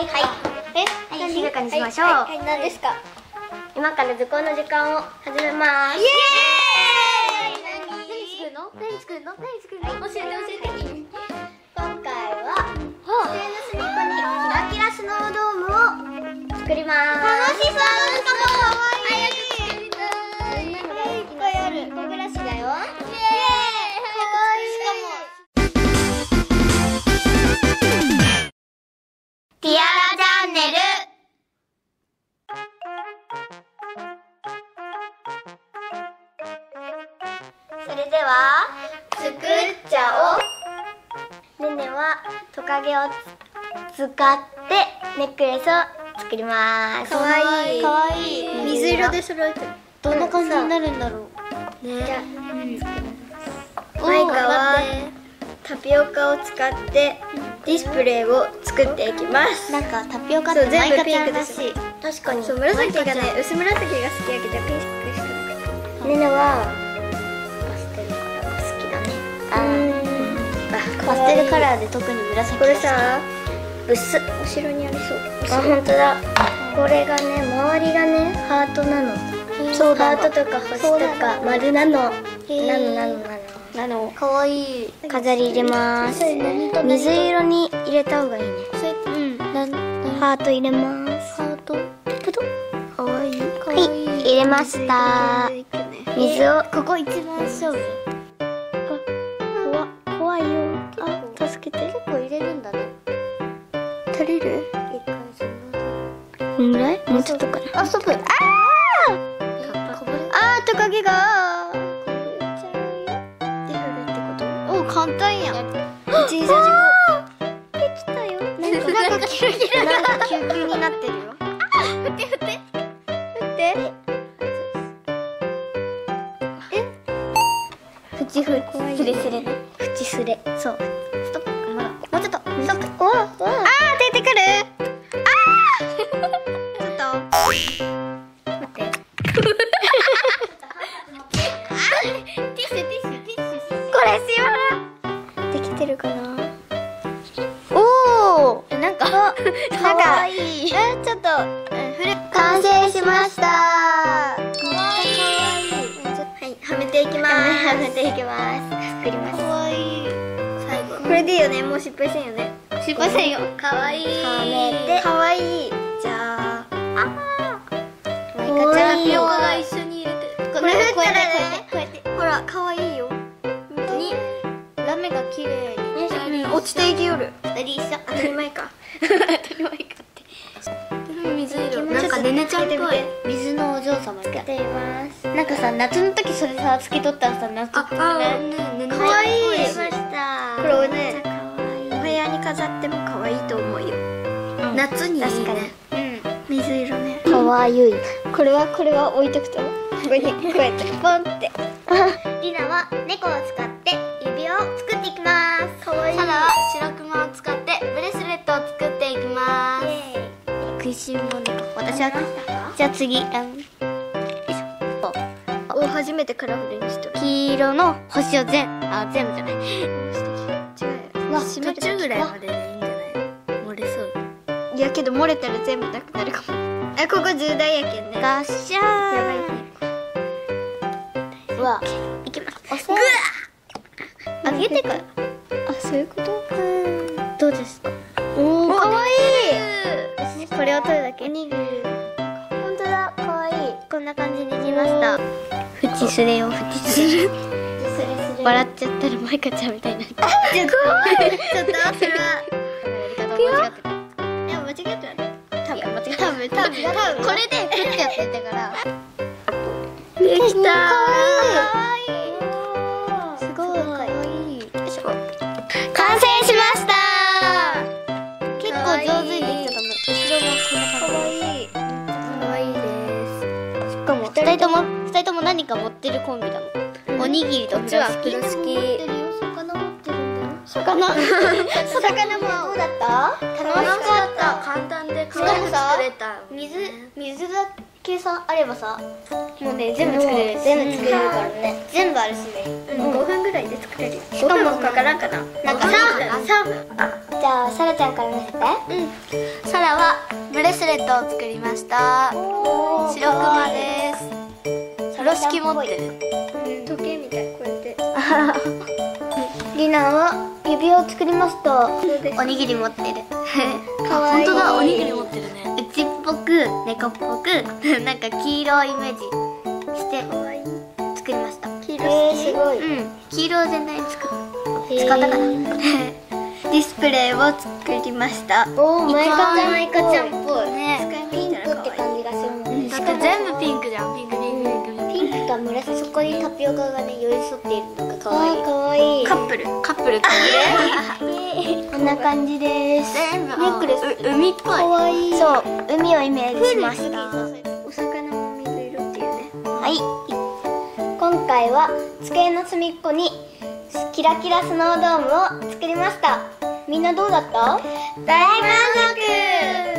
はいはいはい、静かにしましょう。 はい、何ですか？ 今から図工の時間を始めます。 イエーイ。 何作るの？何作るの？何作るの？教えて教えて。今回は机の隅っこにキラキラスノードームを作ります。 楽しそう。しかも可愛い。 みんなの大好きな隅っこ暮らしだよ。 イエーイ。可愛い。しかもティアラチャンネル。それでは作っちゃおう。ねねはトカゲを使ってネックレスを作ります。 かわいい。 かわいい。 水色で揃えてる。どんな感じになるんだろう。 ね。じゃあマイカはタピオカを使ってディスプレイを作っていきます。 なんかタピオカってマイカちゃんらしい。 確かに。 そう、紫がね、薄紫が好きやけどピンクしかなくて。 ねねはパステルカラーが好きだね。 パステルカラーで特に紫。 これさ、ブス後ろにありそう。 あ、本当だ。これがね、周りがね、ハートなの。 そうハートとか星とか丸なの。 なの。かわいい。 飾り入れます。水色に入れた方がいいね。ハート入れます。 ハート。 かわいい。はい、入れました。水をここ一番勝負。 怖いよ。あ、助けて。 結構入れるんだね。 足りる？ 一回そんな。 こんぐらい？もうちょっとかな。 あ、ストップ。 トカゲがお、簡単やん。 1、2、3、4、5できたよ。なんかキラキラなんかキュウキュウになってるよ。 振って振ってフチフスレスレね。フチスレ。そう。 ストップ。まだ。もうちょっと。ストップ。 出てくる。ちょっと。待って。これしよう。できてるかな。おお。なんかかわいい。ちょっと完成しました。かわいい。はい、はめていきます。はめていきます。作ります。 かわいい。最後。 これでいいよね。もう失敗せんよね。 失敗せんよ。かわいい。 はめて。かわいい。じゃあ。マイカちゃん。 タピオカが一緒に入れて。 これ振ったらね。こうやって。ほら、かわいいよ。 にラメが綺麗に落ちていきよる。 二人一緒。 当たり前か。 当たり前かって。水色。なんかねねちゃんっぽい。水のお嬢様みたい。 出ます。 なんかさ、夏の時それさつけとったらさ、夏っぽくね。 かわいい。 しました。 これをね、お部屋に飾っても可愛いと思うよ。夏にいいね。 確かに。 水色ね。 かわゆい。 これは置いとくと。ここにこうやってポンって。リナは猫を使って指輪を作っていきます。かわいい。 サナは白クマを使ってブレスレットを作っていきます。食いしん坊猫。私はじゃあ次。 お、初めてカラフルにしとる。 黄色の星を全部じゃない。 違うよ。 途中ぐらいまででいいんじゃない？漏れそう。 いやけど漏れたら全部なくなるかも。ここ重大やけんね。 ガッシャー。 やばいね。 わ、 いきます。 ぐわあげてから。あ、そういうこと。どうですか。おお、かわいい。これを取るだけ。おにぎり。本当だ、かわいい。こんな感じにできました。 フチスレをフチスレ。 笑っちゃったらマイカちゃんみたいになっちゃう。ちょっとそれは。でも間違ってない。多分これでフッてやってたから。 できた。 かわいい。 すごい。かわいい。 完成しました。 結構上手にできたと思う。後ろもこんな感じ。かわいい。かわいいです。しかも二人とも何か持ってるコンビだもん。おにぎりと風呂敷。 魚持ってるんだよ。魚魚もどうだった？楽しかった。 簡単でしかもさ作れた。 水だけさあればさ、もうね全部作れるからね。全部あるしね。 5分ぐらいで作れる。 しかもかからんかな。 なんか3分。じゃあさらちゃんから見せて。 サラはブレスレットを作りました。白クマです。風呂敷持ってる。時計みたい、こうやって。 リナは指輪を作りました。 おにぎり持ってる。 かわいい。 本当だ、おにぎり持ってるね。うちっぽく、猫っぽく、なんか黄色をイメージして作りました。 黄色すごい。 黄色を全体に使ったかな。ディスプレイを作りました。 おー、マイカちゃんっぽいね。 ピンクって感じがするもんね。 だって全部ピンクじゃん。ピンク。 ピンクか紫。そこにタピオカがね寄り添っているのが可愛い。可愛い。 カップルこんな感じです。 全部ネックレス海っぽい。 可愛い。そう、海をイメージしました。 お魚も水色っていうね。 はい。今回は机の隅っこにキラキラスノードームを作りました。みんなどうだった？ 大満足。